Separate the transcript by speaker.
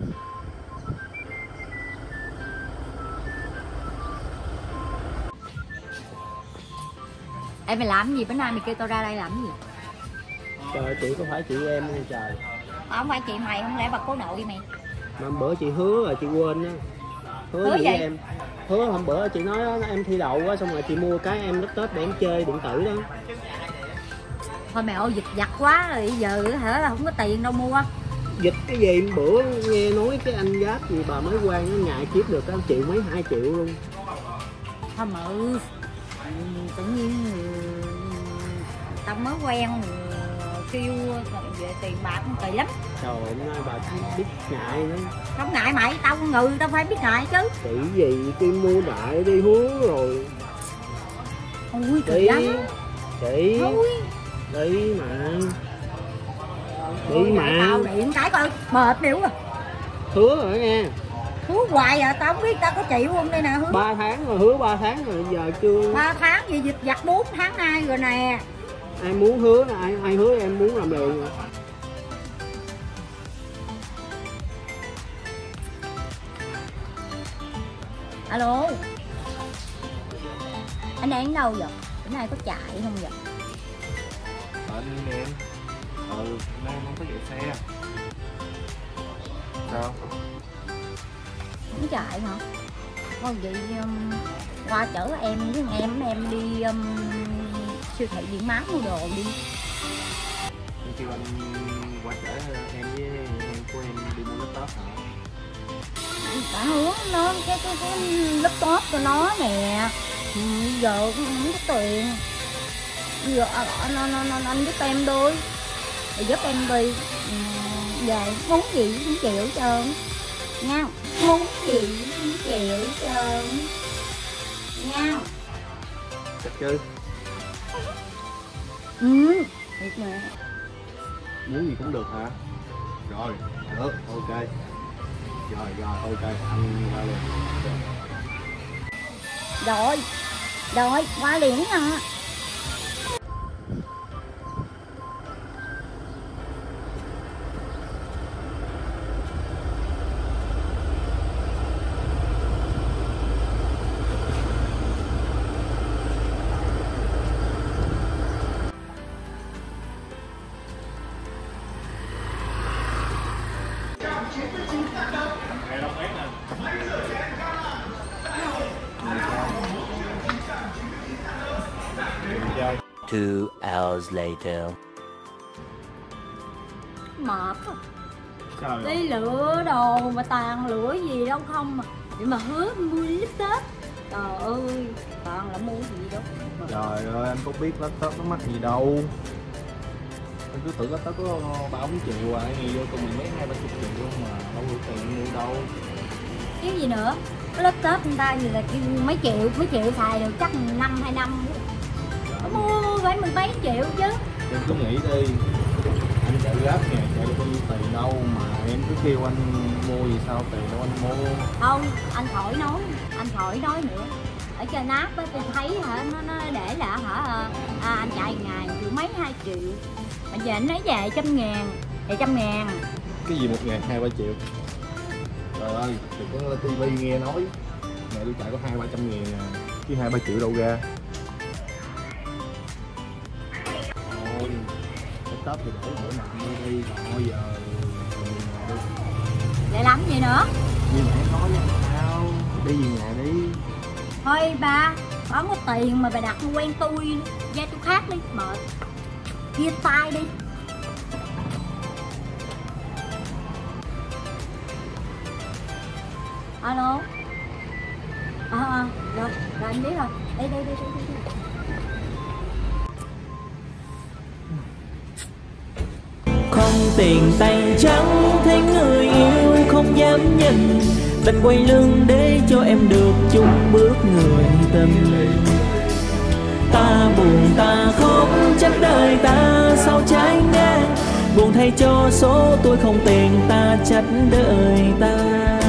Speaker 1: Ê mày làm gì bữa nay mày kêu tao ra đây làm gì?
Speaker 2: Trời, chị có phải chị em không trời?
Speaker 1: Tao không phải chị mày, không lẽ bà cố nội mày?
Speaker 2: Mà hôm bữa chị hứa rồi chị quên á.
Speaker 1: Hứa
Speaker 2: gì
Speaker 1: vậy?
Speaker 2: em? Hứa hôm bữa chị nói đó, em thi đậu á, xong rồi chị mua cái em laptop để em chơi điện tử đó.
Speaker 1: Thôi mày ơi giật giặt quá rồi, giờ hả là không có tiền đâu mua.
Speaker 2: Dịch cái gì bữa nghe nói cái anh giáp gì bà mới quen nó nhại chiếc được 1 triệu mấy 2 triệu luôn.
Speaker 1: Thôi mà tự nhiên tao mới quen kêu về tiền bạc cũng kỳ lắm.
Speaker 2: Trời ơi, bà biết ngại nữa.
Speaker 1: Không ngại mày, tao con người tao phải biết ngại chứ.
Speaker 2: Chị gì tôi mua đại đi hứa rồi.
Speaker 1: Ôi kỳ lắm.
Speaker 2: Chị
Speaker 1: Thôi
Speaker 2: đi mà. Đi
Speaker 1: ôi,
Speaker 2: mà.
Speaker 1: tao điện cái coi mệt biểu rồi.
Speaker 2: Hứa rồi nghe.
Speaker 1: Hứa hoài à, tao không biết tao có chịu không đây nè. Hứa
Speaker 2: 3 tháng rồi, hứa 3 tháng rồi giờ chưa.
Speaker 1: 3 tháng gì dịch giặt 4 tháng nay rồi nè.
Speaker 2: Ai muốn hứa là ai hứa em muốn làm liền rồi.
Speaker 1: Alo, anh đang ở đâu vậy? Bữa nay có chạy không vậy?
Speaker 3: Anh em. Nay không có chạy xe. Sao?
Speaker 1: Không chạy hả? Thôi vậy qua chở em với em đi siêu thị Điện Máy mua đồ đi.
Speaker 3: Em kêu anh qua chở em với em của em đi mua laptop hả?
Speaker 1: Đã hứa nó cái laptop cho nó nè. Giờ không có tiền. Giờ anh giúp em đôi. Rồi giúp em đi. Giờ muốn gì cũng chịu hết trơn. Nha. Muốn gì cũng chịu hết trơn. Nha.
Speaker 3: Chắc chứ.
Speaker 1: Thiệt mà.
Speaker 3: Muốn gì cũng được hả? Rồi, được, ok. Rồi, ok, anh ra luôn.
Speaker 1: Rồi, qua liền nha.
Speaker 4: Two hours later.
Speaker 1: Mệt quá.
Speaker 3: Sao vậy?
Speaker 1: Đi lựa đồ mà toàn lựa gì đâu không mà. Vậy mà hứa mua laptop. Trời ơi, toàn là mua gì đâu.
Speaker 3: Trời ơi, anh có biết laptop nó mắc gì đâu. Anh cứ tưởng laptop có 3-4 triệu à, nghe vô cùng mấy 20-30 triệu luôn mà đâu được tiền mua đâu.
Speaker 1: Chứ gì nữa, cái laptop người ta gì là mấy triệu xài được chắc 5-2 năm. Mua phải 10 mấy triệu chứ.
Speaker 3: Em cứ nghĩ đi, anh chạy Grab nè, chạy được bao nhiêu tiền đâu mà em cứ kêu anh mua gì sao tiền đâu anh mua.
Speaker 1: Không, anh khỏi nói nữa. Ở trên app á tôi thấy hả nó để là hả anh chạy ngày 1 triệu mấy 2 triệu. Mà giờ anh nói về 100.000, về 100.000.
Speaker 3: Cái gì 1.000 2-3 triệu? Trời ơi, thì có tivi nghe nói mẹ tôi chạy có 200-300 ngàn à, chứ 2-3 triệu đâu ra. Thôi, laptop thì để bữa nào mua đi, thôi giờ đi.
Speaker 1: Để làm gì nữa?
Speaker 3: Như mẹ nói với sao, đi về nhà đi.
Speaker 1: Thôi ba có tiền mà bà đặt quen tôi, ra tôi khác đi, mệt. Chia tay đi. Alo. Rồi anh biết rồi. Đi.
Speaker 5: Không tiền tay trắng thấy người yêu không dám nhìn, đành quay lưng để cho em được chung bước người tình. Ta buồn ta khóc chắc đời ta sao trái ngang, buồn thay cho số tôi không tiền ta trách đời ta.